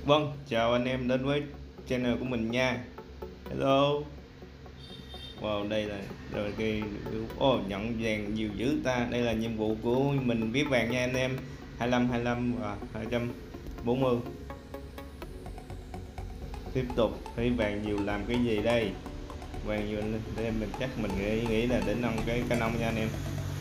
Vâng, chào anh em đến với channel của mình nha. Hello. Wow, đây là rồi cái nhận vàng nhiều dữ ta. Đây là nhiệm vụ của mình viết vàng nha anh em. 25 và 240. Tiếp tục thấy vàng nhiều làm cái gì đây? Vàng nhiều đây mình chắc mình nghĩ là để nâng cái Canon nha anh em.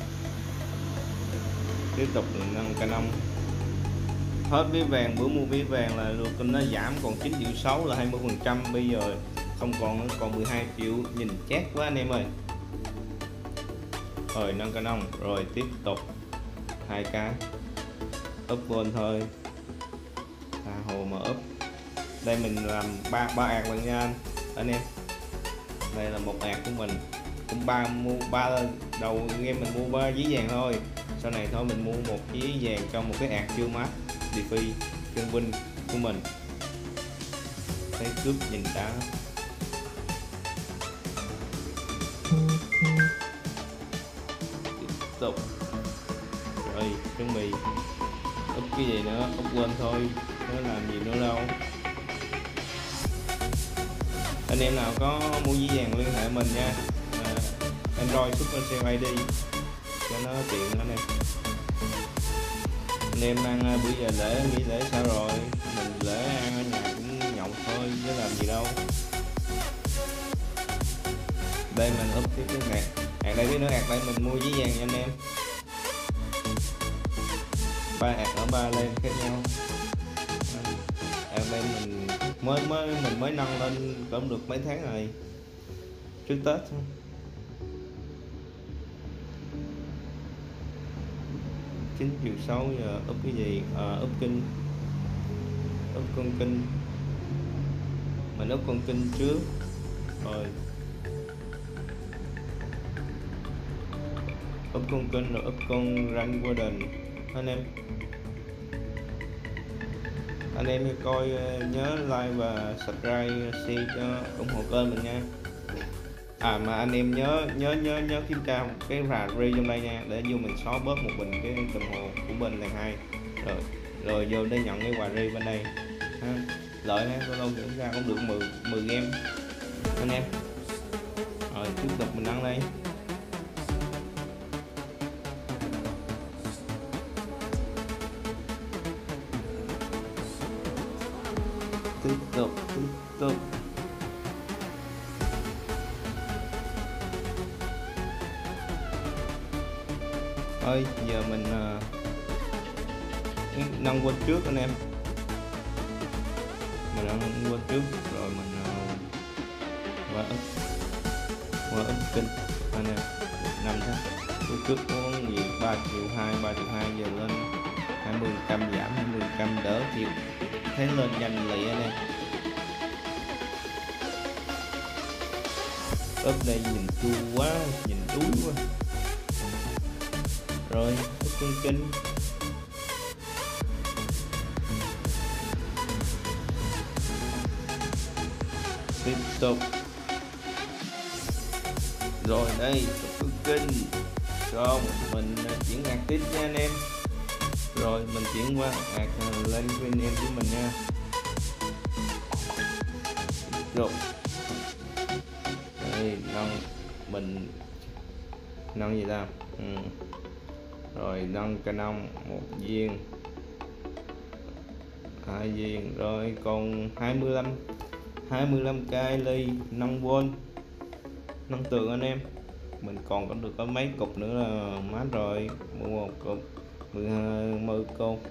Tiếp tục nâng Canon. Hết ví vàng, bữa mua ví vàng là được nó giảm còn 9,6 triệu là 20%, bây giờ không còn nữa, còn 12 triệu, nhìn chát quá anh em ơi. Rồi nâng Canon, rồi tiếp tục hai cái up lên thôi, hồ mà up. Đây mình làm ba ạc lần nha anh em. Đây là một ạc của mình, cũng mua ba đầu game mình mua 3 dí vàng thôi, sau này thôi mình mua một dí vàng cho một cái ạc chưa mát DeFi chân Vinh của mình. Thấy cướp nhìn đã. Tiếp tục rồi chuẩn bị úp cái gì nữa, úp quên thôi, nó làm gì nữa đâu. Anh em nào có mua dí vàng liên hệ mình nha, Android Supercell ID cho nó tiện anh em. Anh em đang bữa giờ lễ nghỉ lễ sao rồi? Mình lễ ăn ở nhà cũng nhậu thôi chứ làm gì đâu. Đây mình úp tiếp cái này, đây tí nữa đây mình mua dí vàng nha anh em. Ba ở ba lên khác nhau. Đây mình mới nâng lên cũng được mấy tháng rồi, trước Tết. 9,6 triệu giờ úp cái gì? Úp kinh, úp con kinh, mình úp con kinh trước rồi úp con kinh rồi úp con ranh Warden anh em coi nhớ like và subscribe, share cho ủng hộ kênh mình nha. Mà anh em nhớ kiểm tra cái rà ri trong đây nha, để vô mình xóa bớt một bình cái đồng hồ của bên này hai, rồi vô để nhận cái quà ri bên đây ha. Lợi ha, lâu kiểm tra cũng được 10 game anh em. Rồi tiếp tục mình ăn đây. Tiếp tục ơi, giờ mình nâng quên trước anh em, mình nâng quên trước rồi mình qua ức kinh anh em. 5 tháng trước có gì 3,2 triệu, giờ lên 20% giảm 20% đỡ chịu, thấy lên nhanh lì anh em. Úp đây nhìn chua quá, nhìn đuối quá. Rồi úp con kinh, tiếp tục rồi đây úp kinh, xong mình chuyển ạc tiếp nha anh em. Rồi mình chuyển qua ạc lên với anh em của mình nha. Rồi đây mình nâng gì ta, rồi nâng Canon 1 viên, 2 viên, rồi còn 25k ly 5V nâng tường anh em. Mình còn có được có mấy cục nữa là mát rồi, mua một cục 10 cục,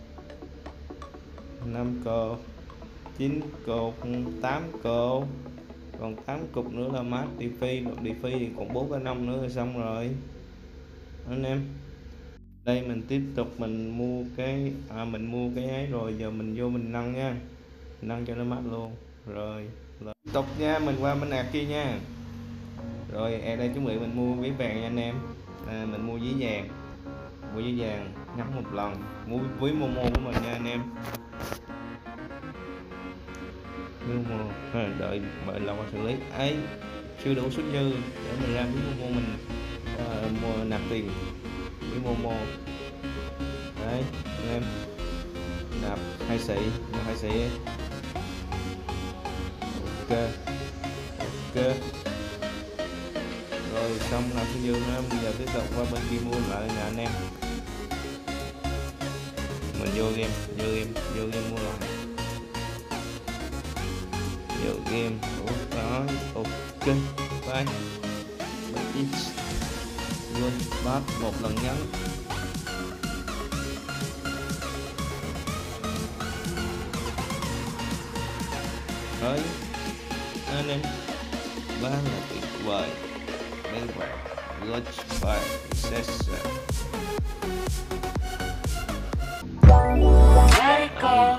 5 cục, 9 cục, 8 cục, còn 8 cục nữa là mát DeFi thì còn 4 cái 5 nữa là xong rồi anh em. Đây mình tiếp tục mình mua cái ấy, rồi giờ mình vô mình nâng nha, nâng cho nó mát luôn. Rồi tiếp tục nha, mình qua bên ạc kia nha. Rồi đây chuẩn bị mình mua ví vàng nha anh em. Mình mua ví vàng nhắm một lần, mua ví Momo của mình nha anh em. Đợi lâu xử lý ấy, chưa đủ số dư để mình ra ví Momo mình mua nạp tiền ví Momo. Đấy anh em, nạp 2 xị ok ok. Rồi xong làm cái dương nữa, bây giờ tiếp tục qua bên kia mua lại nè anh em. Mình vô game mua lại, vô game đó. Ok bye. Luôn bắt một lần nhấn. Đấy anh em, quá là tuyệt vời. Đây vậy goodbye success. Let it go.